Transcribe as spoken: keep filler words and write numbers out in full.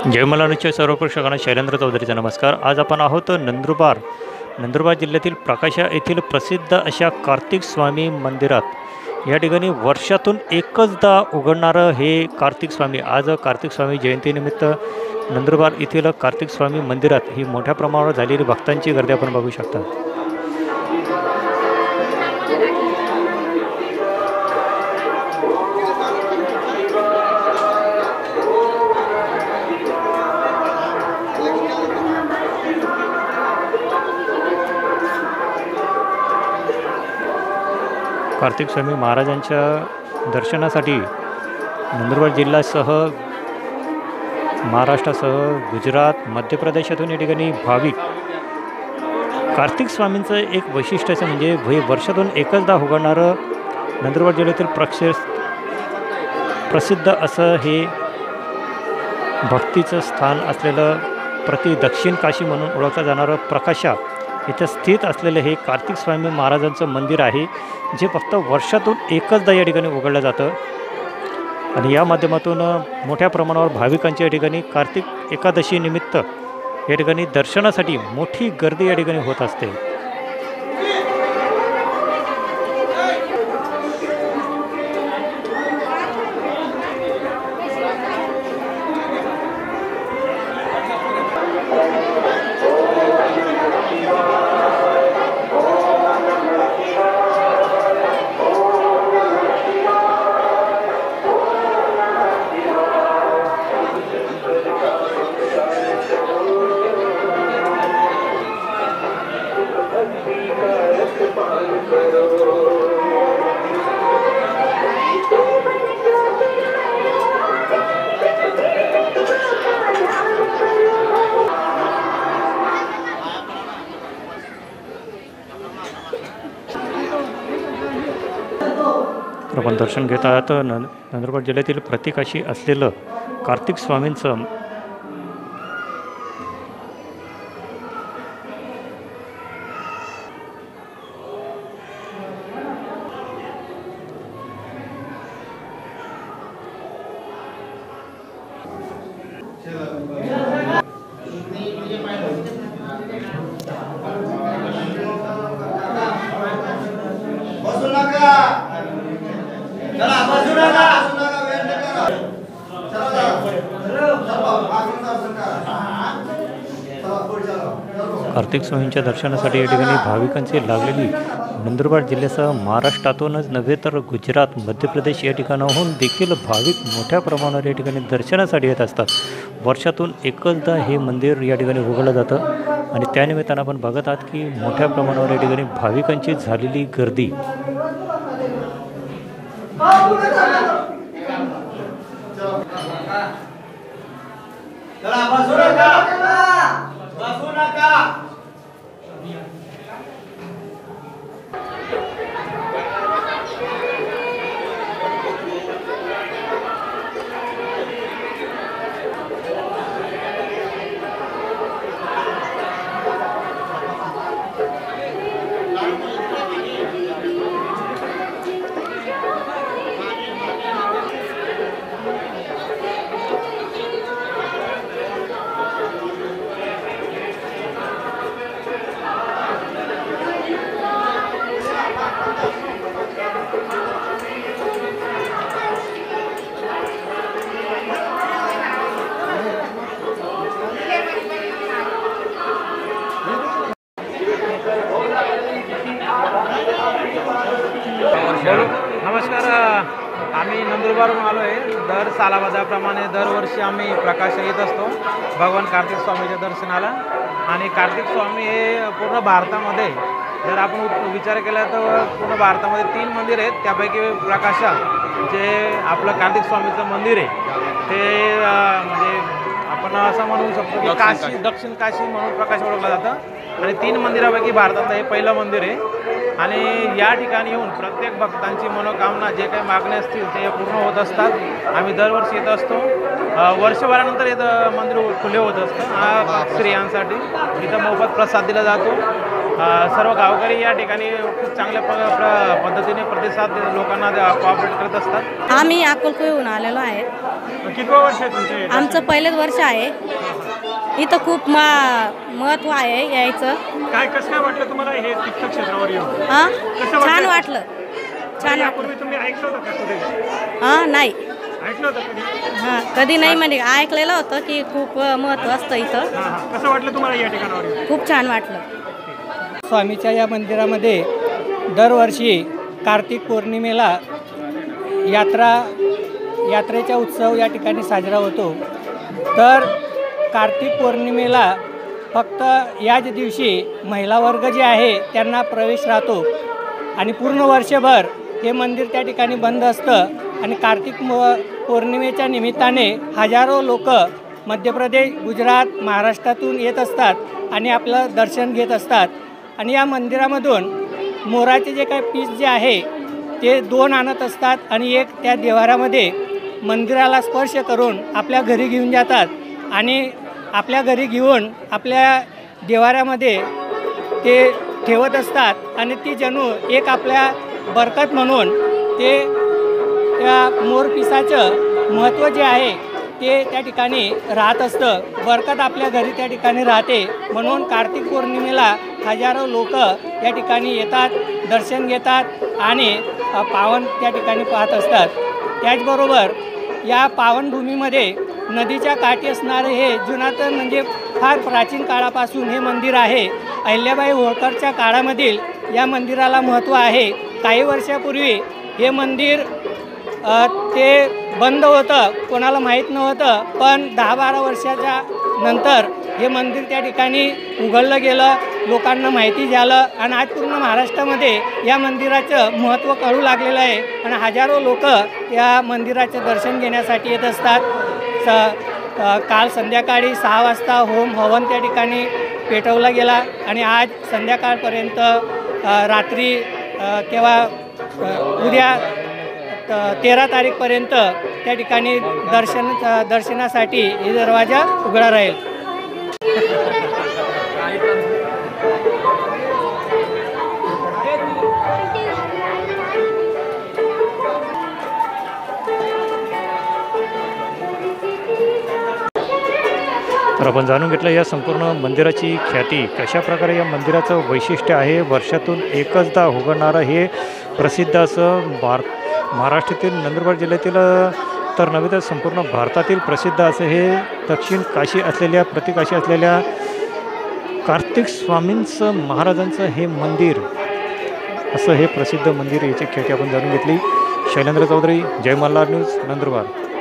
जय मलानीच्या सर्व प्रेक्षकांना शैलेंद्र चौधरीचा नमस्कार। आज आपण आहोत नंदुरबार नंदुरबार जिल्ह्यातील प्रकाशा येथील प्रसिद्ध अशा कार्तिक स्वामी मंदिरात। या ठिकाणी वर्षातून एकचदा उघडणारं हे कार्तिक स्वामी, आज कार्तिक स्वामी जयंतीनिमित्त नंदुरबार येथील कार्तिक स्वामी मंदिरात ही मोठ्या प्रमाणावर झालेली भक्तांची गर्दी आपण बघू शकता। कार्तिक स्वामी महाराजांच्या दर्शनासाठी नंदुरबार जिल्ह्यासह महाराष्ट्रासह गुजरात, मध्य प्रदेशातून या ठिकाणी भाविक कार्तिक स्वामींचं एक वैशिष्ट्य असं म्हणजे हे वर्षातून एकचदा उघडणारं नंदुरबार जिल्ह्यातील प्रक्ष प्रसिद्ध असं हे भक्तीचं स्थान असलेलं प्रति दक्षिण काशी म्हणून ओळखलं जाणारं प्रकाशा इथं स्थित असलेलं हे कार्तिक स्वामी महाराजांचं मंदिर आहे, जे फक्त वर्षातून एकचदा या ठिकाणी उघडलं जातं। आणि या माध्यमातून मोठ्या प्रमाणावर भाविकांची या ठिकाणी कार्तिक एकादशी निमित्त या ठिकाणी दर्शनासाठी मोठी गर्दी या ठिकाणी होत असते। आपण दर्शन घेत आहात नंदुरबार जिल्ह्यातील प्रतिकाशी असलेलं कार्तिक स्वामींचं कार्तिक स्वामींच्या दर्शनासाठी या ठिकाणी भाविकांची लागलेली नंदुरबार जिल्ह्यासह महाराष्ट्रातूनच नव्हे तर गुजरात, मध्य प्रदेश या ठिकाणाहून देखील भाविक मोठ्या प्रमाणावर या ठिकाणी दर्शनासाठी येत असतात। वर्षातून एकचदा हे मंदिर या ठिकाणी उघडलं जातं आणि त्यानिमित्तानं आपण बघत आहात की मोठ्या प्रमाणावर या ठिकाणी भाविकांची झालेली गर्दी। नमस्कार, आम्ही नंदुरबारहून आलो आहे। दर सालाबाजाप्रमाणे दरवर्षी आम्ही प्रकाश येत असतो भगवान कार्तिक स्वामीच्या दर्शनाला। आणि कार्तिक स्वामी हे पूर्ण भारतामध्ये जर आपण विचार केला तर पूर्ण भारतामध्ये तीन मंदिर आहेत, त्यापैकी प्रकाशा जे आपलं कार्तिक स्वामीचं मंदिर आहे ते म्हणजे आपण असं म्हणू शकतो की काशी दक्षिण काशी म्हणून प्रकाश ओळखलं जातं। आणि तीन मंदिरापैकी भारतातलं हे पहिलं मंदिर आहे। आणि या ठिकाणी येऊन प्रत्येक भक्तांची मनोकामना जे काही मागण्या असतील ते पूर्ण होत असतात। आम्ही दरवर्षी येत असतो, वर्षभरानंतर इथं मंदिर खुले होत असतं स्त्रियांसाठी। इथं मोफत प्रसाद दिला जातो अ, सर्व गावकरी या ठिकाणी खूप चांगल्या प प्र पद्धतीने प्रतिसाद लोकांना कॉपरेट करत असतात. आम्ही अकोलकोटहून आलेलो आहे. किती वर्ष आहे तुमचे? आमचं पहिलेच वर्ष आहे. इथं खूप मा महत्त्व आहे यायचं. काय कसं काय वाटलं तुम्हाला हे तीर्थक्षेत्रावर येऊन? हां कसं वाटलं? छान वाटलं छान वाटलं. यापूर्वी तुम्ही ऐकलं होतं का कुठे? हां नाही ऐकलं होतं कधी? हां कधी नाही म्हणजे ऐकलेलं होतं की खूप महत्त्व असतं इथं. हां हां. कसं वाटलं तुम्हाला या ठिकाणावर येऊन? खूप छान वाटलं. स्वामीच्या या मंदिरामध्ये दरवर्षी कार्तिक पौर्णिमेला यात्रा यात्रेचा उत्सव या ठिकाणी साजरा होतो. तर कार्तिक पौर्णिमेला फक्त याच दिवशी महिला वर्ग जे आहे त्यांना प्रवेश राहतो आणि पूर्ण वर्षभर हे मंदिर त्या ठिकाणी बंद असतं. आणि कार्तिक म पौर्णिमेच्या निमित्ताने हजारो लोक मध्य प्रदेश, गुजरात, महाराष्ट्रातून येत असतात आणि आपलं दर्शन घेत असतात. आणि या मंदिरामधून मोराचे जे काही पीस जे आहे ते दोन आणत असतात आणि एक त्या देवाऱ्यामध्ये मंदिराला स्पर्श करून आपल्या घरी घेऊन जातात आणि आपल्या घरी घेऊन आपल्या देवाऱ्यामध्ये ते ठेवत असतात आणि ती जणू एक आपल्या बरकत म्हणून ते त्या मोरपिसाचं महत्त्व जे आहे ते त्या ठिकाणी राहत असतं. बरकत आपल्या घरी त्या ठिकाणी राहते. म्हणून कार्तिक पौर्णिमेला हजारो लोक या ठिकाणी येतात, दर्शन घेतात आणि पावन त्या ठिकाणी पाहत असतात. त्याचबरोबर या पावनभूमीमध्ये नदीच्या काठी असणारे हे जुनातन म्हणजे फार प्राचीन काळापासून हे मंदिर आहे. अहिल्याबाई होळकरच्या काळामधील या मंदिराला महत्त्व आहे. काही वर्षापूर्वी हे मंदिर अ, ते बंद होतं, कोणाला माहीत नव्हतं. पण दहा बारा वर्षाच्या नंतर हे मंदिर त्या ठिकाणी उघडलं गेलं, लोकांना माहिती झालं आणि आज पूर्ण महाराष्ट्रामध्ये या मंदिराचं महत्त्व कळू लागलेलं आहे आणि हजारो लोक या मंदिराचं दर्शन घेण्यासाठी येत असतात. स काल संध्याकाळी सहा वाजता होम हवन त्या ठिकाणी पेटवला गेला आणि आज संध्याकाळपर्यंत रात्री किंवा उद्या तेरा तारीखपर्यंत त्या ठिकाणी दर्शन दर्शनासाठी हे दरवाजा उघडा राहील. तर आपण जाणून घेतलं या संपूर्ण मंदिराची ख्याती, कशाप्रकारे या मंदिराचं वैशिष्ट्य आहे. वर्षातून एकचदा उघडणारं हे प्रसिद्ध असं भारत महाराष्ट्रातील नंदुरबार जिल्ह्यातील तर नव्हे तर संपूर्ण भारतातील प्रसिद्ध असं हे दक्षिण काशी असलेल्या प्रतिकाशी असलेल्या कार्तिक स्वामींचं महाराजांचं हे मंदिर असं हे प्रसिद्ध मंदिर, याची ख्याती आपण जाणून घेतली. शैलेंद्र चौधरी, जय मल्हार न्यूज, नंदुरबार.